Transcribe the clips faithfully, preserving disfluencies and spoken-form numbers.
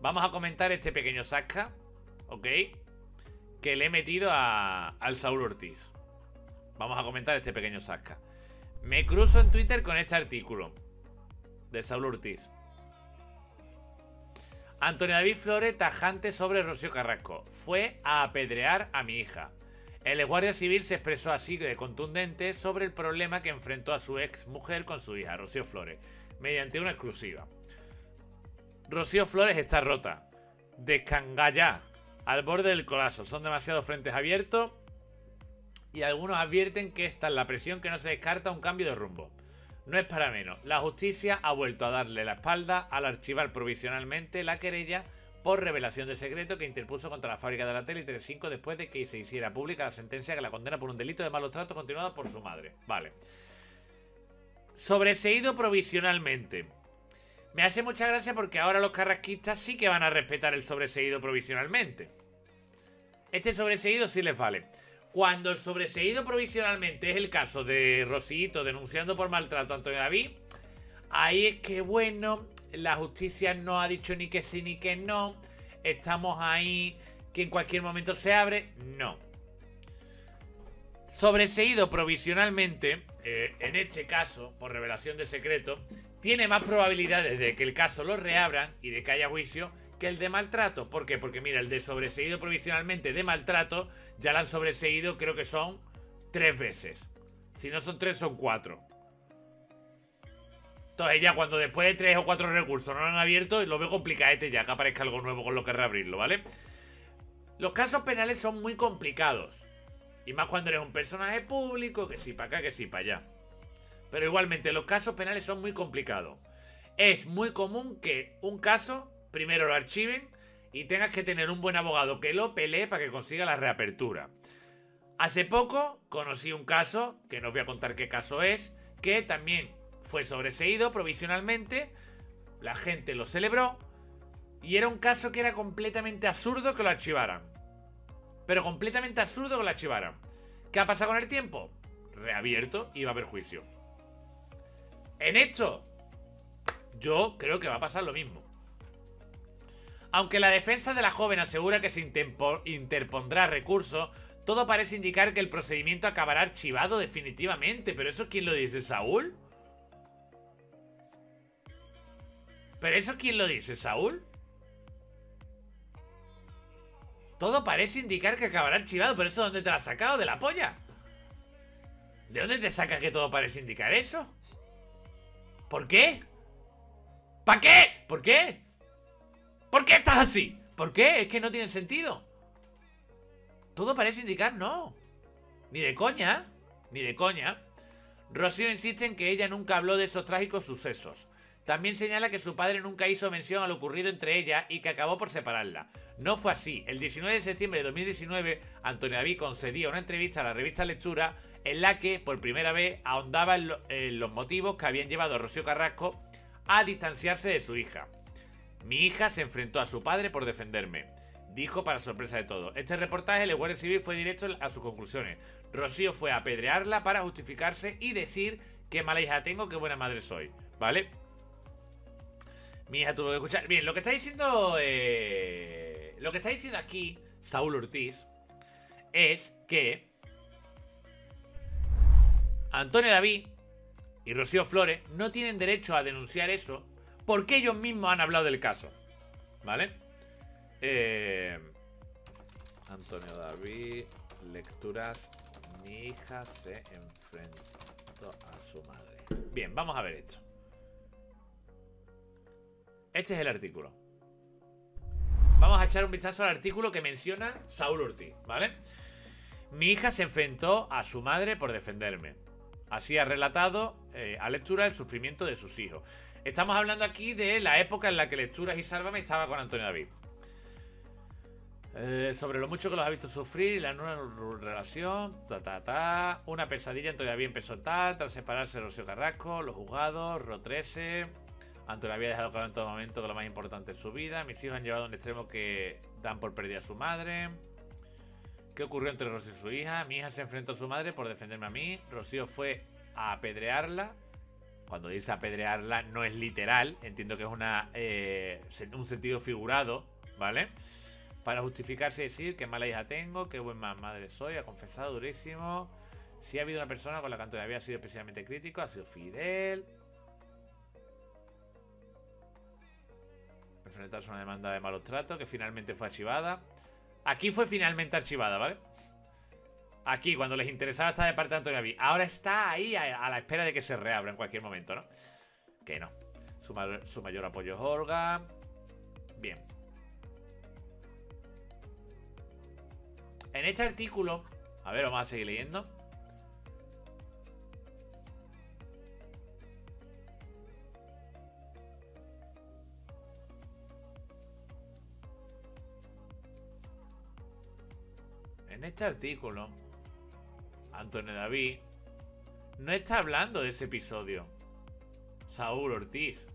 Vamos a comentar este pequeño zasca, ¿ok? Que le he metido a, al Saúl Ortiz. Vamos a comentar este pequeño zasca. Me cruzo en Twitter con este artículo de Saúl Ortiz. Antonio David Flores, tajante sobre Rocío Carrasco. Fue a apedrear a mi hija. El guardia civil se expresó así de contundente sobre el problema que enfrentó a su ex mujer con su hija, Rocío Flores, mediante una exclusiva. Rocío Flores está rota. Descangallá. Al borde del colapso. Son demasiados frentes abiertos. Y algunos advierten que esta es la presión que no se descarta un cambio de rumbo. No es para menos. La justicia ha vuelto a darle la espalda al archivar provisionalmente la querella por revelación de secreto que interpuso contra la fábrica de la tele y Telecinco después de que se hiciera pública la sentencia que la condena por un delito de malos tratos continuado por su madre. Vale. Sobreseído provisionalmente. Me hace mucha gracia porque ahora los carrasquistas sí que van a respetar el sobreseído provisionalmente. Este sobreseído sí les vale. Cuando el sobreseído provisionalmente es el caso de Rosito denunciando por maltrato a Antonio David, ahí es que, bueno, la justicia no ha dicho ni que sí ni que no. Estamos ahí, que en cualquier momento se abre. No. Sobreseído provisionalmente, eh, en este caso, por revelación de secreto, tiene más probabilidades de que el caso lo reabran y de que haya juicio que el de maltrato. ¿Por qué? Porque mira, el de sobreseído provisionalmente de maltrato ya lo han sobreseído, creo que son tres veces. Si no son tres, son cuatro. Entonces ya cuando después de tres o cuatro recursos no lo han abierto, lo veo complicadete ya que aparezca algo nuevo con lo que reabrirlo, ¿vale? Los casos penales son muy complicados. Y más cuando eres un personaje público, que sí para acá, que sí para allá. Pero igualmente los casos penales son muy complicados. Es muy común que un caso primero lo archiven y tengas que tener un buen abogado que lo pelee para que consiga la reapertura. Hace poco conocí un caso, que no os voy a contar qué caso es, que también fue sobreseído provisionalmente, la gente lo celebró y era un caso que era completamente absurdo que lo archivaran. Pero completamente absurdo que lo archivaran. ¿Qué ha pasado con el tiempo? Reabierto y va a haber juicio. En esto, yo creo que va a pasar lo mismo. Aunque la defensa de la joven asegura que se interpondrá recurso, todo parece indicar que el procedimiento acabará archivado definitivamente. ¿Pero eso quién lo dice? ¿Saúl? ¿Pero eso quién lo dice? ¿Saúl? Todo parece indicar que acabará archivado. ¿Pero eso dónde te lo has sacado? ¿De la polla? ¿De dónde te sacas que todo parece indicar eso? ¿Por qué? ¿Para qué? ¿Por qué? ¿Por qué estás así? ¿Por qué? Es que no tiene sentido. Todo parece indicar no. Ni de coña. Ni de coña. Rocío insiste en que ella nunca habló de esos trágicos sucesos. También señala que su padre nunca hizo mención a lo ocurrido entre ella y que acabó por separarla. No fue así. El diecinueve de septiembre de dos mil diecinueve, Antonio David concedía una entrevista a la revista Lectura en la que, por primera vez, ahondaba en, lo, en los motivos que habían llevado a Rocío Carrasco a distanciarse de su hija. Mi hija se enfrentó a su padre por defenderme, dijo para sorpresa de todos. Este reportaje, el Guardia Civil fue directo a sus conclusiones. Rocío fue a apedrearla para justificarse y decir qué mala hija tengo, qué buena madre soy. ¿Vale? Mi hija tuvo que escuchar. Bien, lo que está diciendo eh, lo que está diciendo aquí Saúl Ortiz es que Antonio David y Rocío Flores no tienen derecho a denunciar eso porque ellos mismos han hablado del caso. ¿Vale? Eh, Antonio David, lecturas. Mi hija se enfrentó a su madre. Bien, vamos a ver esto. Este es el artículo. Vamos a echar un vistazo al artículo que menciona Saúl Ortiz, ¿vale? Mi hija se enfrentó a su madre por defenderme. Así ha relatado eh, a Lectura el sufrimiento de sus hijos. Estamos hablando aquí de la época en la que Lecturas y Sálvame estaba con Antonio David. Eh, sobre lo mucho que los ha visto sufrir y la nueva relación, ta, ta, ta. Una pesadilla, Antonio David empezó tal, tras separarse de Rocío Carrasco, los juzgados, R O trece. Antonio había dejado claro en todo momento que lo más importante en su vida. Mis hijos han llevado a un extremo que dan por perdida a su madre. ¿Qué ocurrió entre Rocío y su hija? Mi hija se enfrentó a su madre por defenderme a mí. Rocío fue a apedrearla. Cuando dice apedrearla no es literal. Entiendo que es una eh, un sentido figurado, ¿vale? Para justificarse y decir qué mala hija tengo, qué buen madre soy, ha confesado durísimo. Si ha habido una persona con la que Antonio había sido especialmente crítico, ha sido Fidel. Enfrentarse a una demanda de malos tratos que finalmente fue archivada. Aquí fue finalmente archivada, ¿vale? Aquí, cuando les interesaba estar de parte de Antonio David. Ahora está ahí a, a la espera de que se reabra en cualquier momento, ¿no? Que no. Su, ma su mayor apoyo es Olga. Bien. En este artículo, a ver, vamos a seguir leyendo. En este artículo, Antonio David no está hablando de ese episodio. Saúl Ortiz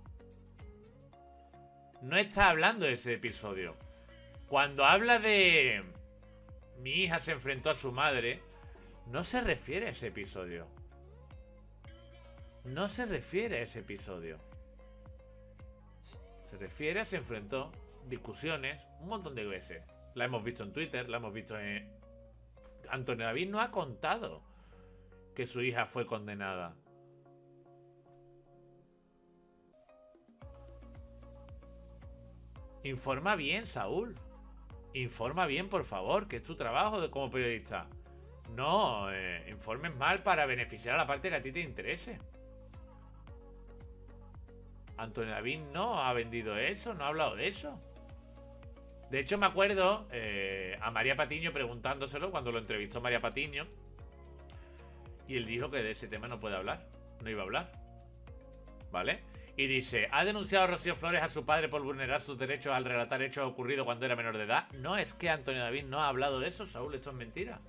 no está hablando de ese episodio. Cuando habla de mi hija se enfrentó a su madre, no se refiere a ese episodio. No se refiere a ese episodio. Se refiere a se enfrentó, discusiones, un montón de veces. La hemos visto en Twitter, la hemos visto en... Antonio David no ha contado que su hija fue condenada. Informa bien, Saúl. Informa bien, por favor, que es tu trabajo de, como periodista. No, eh, informes mal para beneficiar a la parte que a ti te interese. Antonio David no ha vendido eso, no ha hablado de eso. De hecho, me acuerdo eh, a María Patiño preguntándoselo cuando lo entrevistó María Patiño. Y él dijo que de ese tema no puede hablar. No iba a hablar. ¿Vale? Y dice, ¿ha denunciado a Rocío Flores a su padre por vulnerar sus derechos al relatar hechos ocurridos cuando era menor de edad? No, es que Antonio David no ha hablado de eso, Saúl, esto es mentira.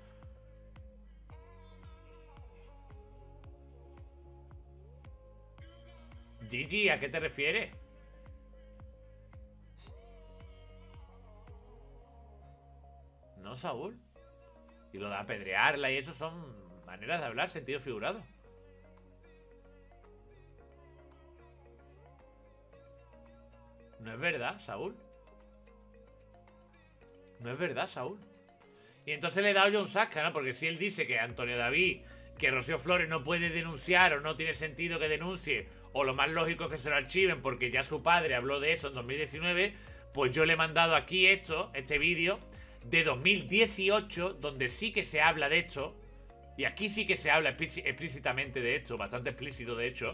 Gigi, ¿a qué te refieres? No, Saúl. Y lo de apedrearla y eso son maneras de hablar, sentido figurado. No es verdad, Saúl. No es verdad, Saúl. Y entonces le he dado yo un sasca, ¿no? Porque si él dice que Antonio David, que Rocío Flores no puede denunciar o no tiene sentido que denuncie, o lo más lógico es que se lo archiven porque ya su padre habló de eso en dos mil diecinueve, pues yo le he mandado aquí esto, este vídeo de dos mil dieciocho, donde sí que se habla de esto. Y aquí sí que se habla explícitamente de esto, bastante explícito de hecho.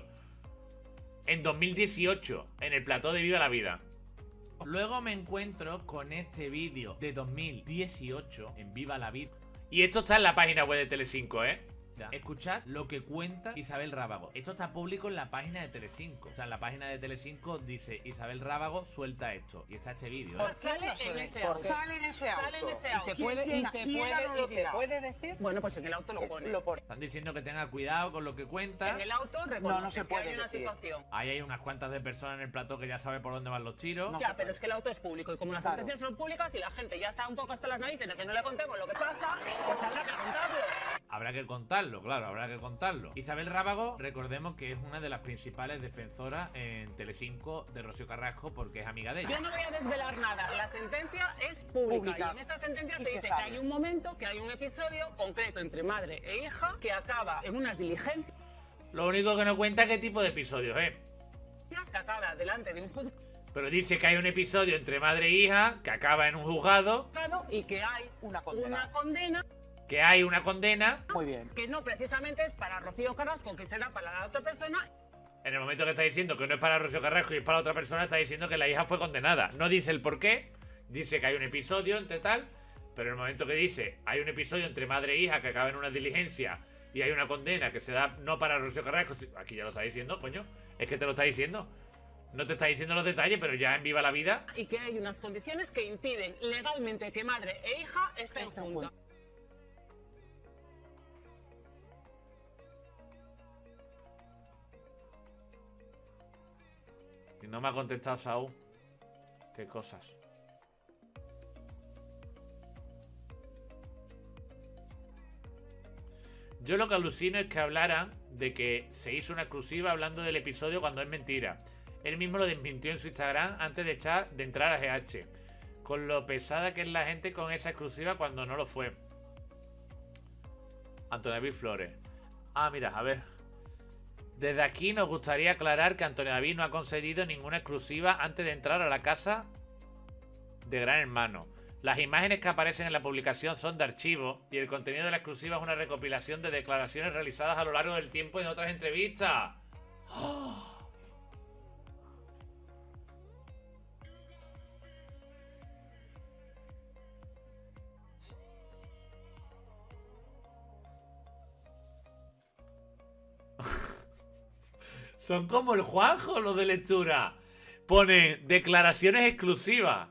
En dos mil dieciocho, en el plató de Viva la Vida. Luego me encuentro con este vídeo de dos mil dieciocho en Viva la Vida. Y esto está en la página web de Telecinco, ¿eh? Escuchad lo que cuenta Isabel Rábago. Esto está público en la página de Telecinco. O sea, en la página de Telecinco dice Isabel Rábago suelta esto. Y está este vídeo, ¿eh? Sale en ese auto. Sale en ese auto. Sale en ese auto. Y se puede, y se puede, y se puede decir. Bueno, pues en el auto lo pone. Lo pone. Están diciendo que tenga cuidado con lo que cuenta. En el auto reconoce No, no se que puede hay una decir. situación. Ahí hay unas cuantas de personas en el plató que ya sabe por dónde van los tiros. No. Ya, se pero puede. es que el auto es público y como las Claro. sentencias son públicas y la gente ya está un poco hasta las narices de que no le contemos lo que pasa, pues habrá que contarlo. Habrá que contarlo, claro, habrá que contarlo. Isabel Rábago, recordemos que es una de las principales defensoras en Telecinco de Rocío Carrasco porque es amiga de Yo ella. no voy a desvelar nada, la sentencia es pública, Pública. y en esa sentencia Y se se dice sabe. que hay un momento, que hay un episodio concreto entre madre e hija que acaba en unas diligencias Lo único que no cuenta es qué tipo de episodios, ¿eh? que acaba delante de un juzgado Pero dice que hay un episodio entre madre e hija que acaba en un juzgado, y que hay Una condena. una condena que hay una condena. Muy bien. que no precisamente es para Rocío Carrasco, que será para la otra persona. En el momento que está diciendo que no es para Rocío Carrasco y es para otra persona, está diciendo que la hija fue condenada. No dice el por qué, dice que hay un episodio entre tal, pero en el momento que dice hay un episodio entre madre e hija que acaba en una diligencia y hay una condena que se da no para Rocío Carrasco, aquí ya lo está diciendo, coño, es que te lo está diciendo. No te está diciendo los detalles, pero ya en Viva la Vida. Y que hay unas condiciones que impiden legalmente que madre e hija estén Estén juntas. juntas. Y no me ha contestado Saúl. Qué cosas. Yo lo que alucino es que hablaran de que se hizo una exclusiva hablando del episodio cuando es mentira. Él mismo lo desmintió en su Instagram antes de, echar, de entrar a G H. Con lo pesada que es la gente con esa exclusiva cuando no lo fue. Antonio David Flores. Ah, mira, a ver. Desde aquí nos gustaría aclarar que Antonio David no ha concedido ninguna exclusiva antes de entrar a la casa de Gran Hermano. Las imágenes que aparecen en la publicación son de archivo y el contenido de la exclusiva es una recopilación de declaraciones realizadas a lo largo del tiempo en otras entrevistas. ¡Oh! Son como el Juanjo los de lectura. Ponen declaraciones exclusivas.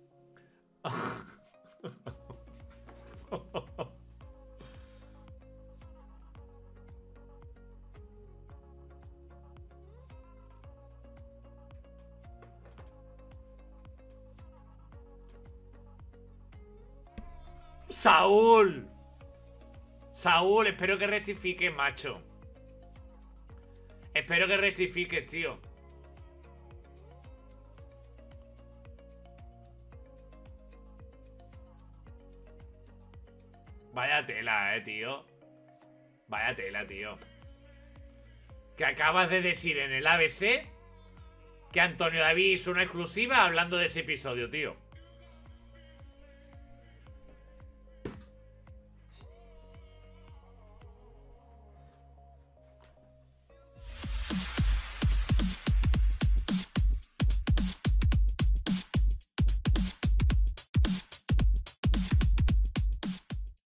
Saúl. Saúl, espero que rectifiques, macho. Espero que rectifiques, tío. Vaya tela, eh, tío. Vaya tela, tío. Que acabas de decir en el A B C que Antonio David hizo una exclusiva hablando de ese episodio, tío.